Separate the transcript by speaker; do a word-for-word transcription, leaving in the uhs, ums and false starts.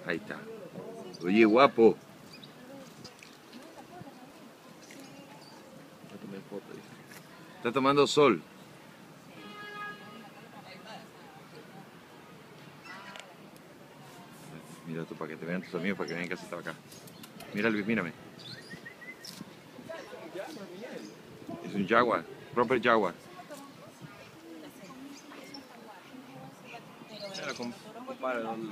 Speaker 1: Ahí está. Oye, guapo. Está tomando sol. Mira tú, para que te vean tus amigos, para que vean que se está acá. Mira, Luis, mírame. Es un jaguar, proper jaguar.
Speaker 2: Mira, compadre,